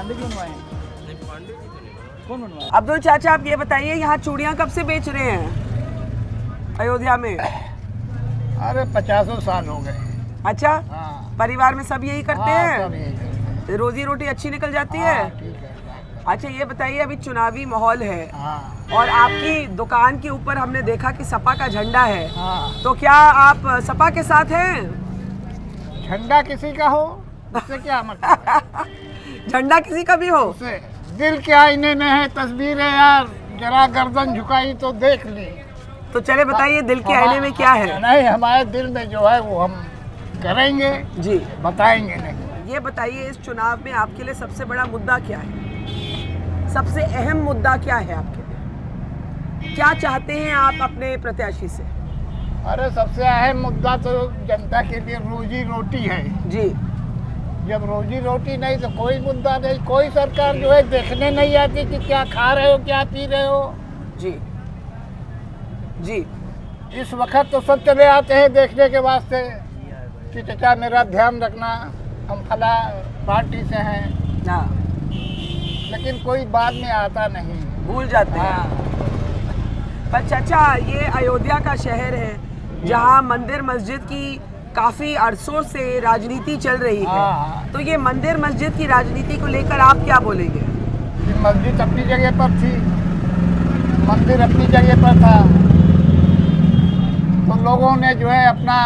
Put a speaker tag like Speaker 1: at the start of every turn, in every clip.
Speaker 1: पांडे जी बनवाए हैं? कौन बनवाए?
Speaker 2: अब्दुल चाचा, आप ये बताइए, यहाँ चूड़ियाँ कब से बेच रहे हैं अयोध्या में?
Speaker 3: अरे 50 साल हो गए।
Speaker 2: अच्छा,
Speaker 3: हाँ।
Speaker 2: परिवार में सब यही करते हैं?
Speaker 3: सब यही करते हैं।
Speaker 2: रोजी रोटी अच्छी निकल जाती
Speaker 3: हाँ,
Speaker 2: है?
Speaker 3: ठीक है।
Speaker 2: अच्छा, ये बताइए, अभी चुनावी माहौल है
Speaker 3: हाँ।
Speaker 2: और आपकी दुकान के ऊपर हमने देखा कि सपा का झंडा है।
Speaker 3: हाँ।
Speaker 2: तो क्या आप सपा के साथ हैं?
Speaker 3: झंडा किसी का हो उससे क्या मतलब?
Speaker 2: झंडा किसी का भी हो,
Speaker 3: उससे दिल के आईने में है तस्वीर है यार, जरा गर्दन झुकाई तो देख ली।
Speaker 2: तो चले बताइए, दिल के आईने में क्या है?
Speaker 3: नहीं, हमारे दिल में जो है वो हम करेंगे
Speaker 2: जी,
Speaker 3: बताएंगे नहीं।
Speaker 2: ये बताइए, इस चुनाव में आपके लिए सबसे बड़ा मुद्दा क्या है? सबसे अहम मुद्दा क्या है आपके लिए? क्या चाहते हैं आप अपने प्रत्याशी से?
Speaker 3: अरे सबसे अहम मुद्दा तो जनता के लिए रोजी रोटी है
Speaker 2: जी।
Speaker 3: जब रोजी रोटी नहीं तो कोई मुद्दा नहीं। कोई सरकार जो है देखने नहीं आती कि क्या खा रहे हो, क्या पी रहे हो।
Speaker 2: जी जी।
Speaker 3: इस वक्त तो सब चले आते हैं देखने के वास्ते कि चाचा मेरा ध्यान रखना, हम फला पार्टी से हैं,
Speaker 2: हाँ,
Speaker 3: लेकिन कोई बाद में आता नहीं,
Speaker 2: भूल जाते हैं।
Speaker 3: हाँ।
Speaker 2: पर चाचा, ये अयोध्या का शहर है जहाँ मंदिर मस्जिद की काफी अरसों से राजनीति चल रही है।
Speaker 3: हाँ।
Speaker 2: तो ये मंदिर मस्जिद की राजनीति को लेकर आप क्या बोलेंगे?
Speaker 3: ये मस्जिद अपनी जगह पर थी, मंदिर अपनी जगह पर था, तो लोगों ने जो है अपना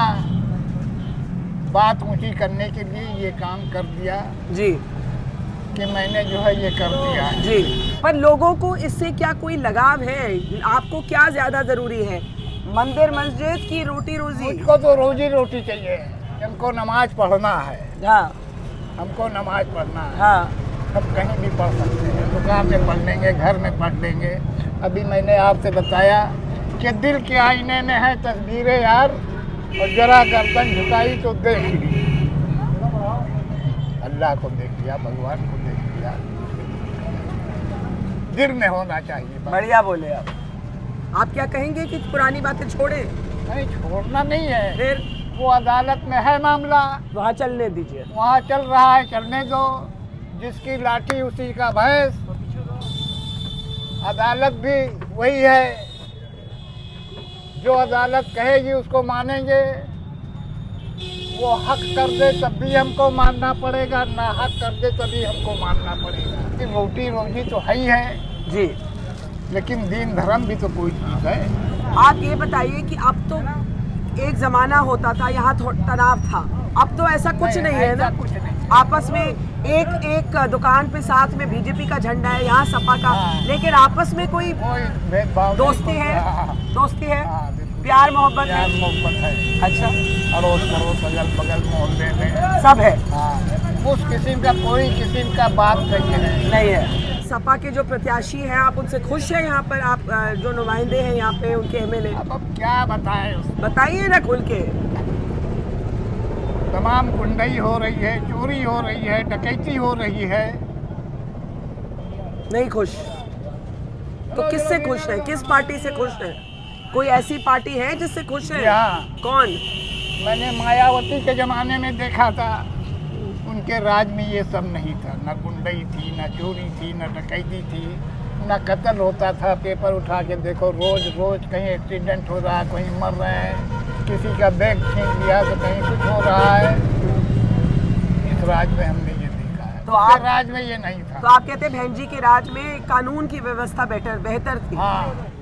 Speaker 3: बात ऊंची करने के लिए ये काम कर दिया
Speaker 2: जी,
Speaker 3: कि मैंने जो है ये कर दिया
Speaker 2: जी। पर लोगों को इससे क्या कोई लगाव है? आपको क्या ज्यादा जरूरी है, मंदिर मस्जिद की रोटी रोजी?
Speaker 3: मुझको तो रोजी रोटी चाहिए, हमको नमाज पढ़ना है।
Speaker 2: हाँ,
Speaker 3: हमको नमाज पढ़ना है।
Speaker 2: हाँ।
Speaker 3: हम कहीं भी पढ़ सकते हैं, दुकान में पढ़ लेंगे, घर में पढ़ लेंगे। अभी मैंने आपसे बताया कि दिल के आईने में है तस्वीरें यार, और जरा गर्दन झुकाई तो देख ली। अल्लाह को देख लिया, भगवान को देख लिया, दिल में होना चाहिए।
Speaker 2: बढ़िया बोले आप क्या कहेंगे कि पुरानी बातें छोड़े?
Speaker 3: नहीं, छोड़ना नहीं है।
Speaker 2: फिर
Speaker 3: वो अदालत में है मामला,
Speaker 2: वहाँ चलने दीजिए।
Speaker 3: वहाँ चल रहा है, चलने दो। जिसकी लाठी उसी का भैंस। अदालत भी वही है, जो अदालत कहेगी उसको मानेंगे। वो हक कर दे तब भी हमको मानना पड़ेगा, ना हक कर दे तभी हमको मानना पड़ेगा। कि रोटी रोजी तो है ही है
Speaker 2: जी,
Speaker 3: लेकिन दीन धर्म भी तो कोई चीज़ है।
Speaker 2: आप ये बताइए कि अब तो एक जमाना होता था, यहाँ तनाव था, अब तो ऐसा कुछ नहीं है ना?
Speaker 3: कुछ नहीं।
Speaker 2: आपस में एक दुकान पे साथ में बीजेपी का झंडा है, यहाँ सपा का।
Speaker 3: हाँ।
Speaker 2: लेकिन आपस में कोई
Speaker 3: भेदभाव
Speaker 2: दोस्ती
Speaker 3: नहीं।
Speaker 2: है?
Speaker 3: हाँ।
Speaker 2: दोस्ती है,
Speaker 3: हाँ, बिल्कुल।
Speaker 2: प्यार मोहब्बत है?
Speaker 3: प्यार मोहब्बत है।
Speaker 2: अच्छा,
Speaker 3: अड़ोस पड़ोस अगल बगल मोहल्ले में
Speaker 2: सब है?
Speaker 3: हाँ। उस किस्म का कोई किस्म का बात नहीं है।
Speaker 2: नहीं है। सपा के जो प्रत्याशी हैं, आप उनसे खुश हैं? यहाँ पर आप जो नुमाइंदे हैं यहाँ पे, उनके एमएलए,
Speaker 3: अब क्या बताएं उसको?
Speaker 2: बताइए ना खुल के।
Speaker 3: तमाम गुंडई हो रही है, चोरी हो रही है, डकैती हो रही है।
Speaker 2: नहीं खुश? तो किससे खुश है? किस पार्टी से खुश है? कोई ऐसी पार्टी है जिससे खुश है?
Speaker 3: हाँ।
Speaker 2: कौन?
Speaker 3: मैंने मायावती के ज़माने में देखा था, उनके राज में ये सब नहीं था। न गुंडई थी, न चोरी थी, न डकैती थी, न कत्ल होता था। पेपर उठा के देखो, रोज रोज कहीं एक्सीडेंट हो रहा है, कहीं मर रहे हैं, किसी का बैग छीन लिया तो कहीं कुछ हो रहा है। इस राज में हमने ये देखा है।
Speaker 2: तो आप
Speaker 3: राज में ये नहीं था।
Speaker 2: तो आप कहते हैं बहन जी के राज में कानून की व्यवस्था बेहतर थी?
Speaker 3: हाँ।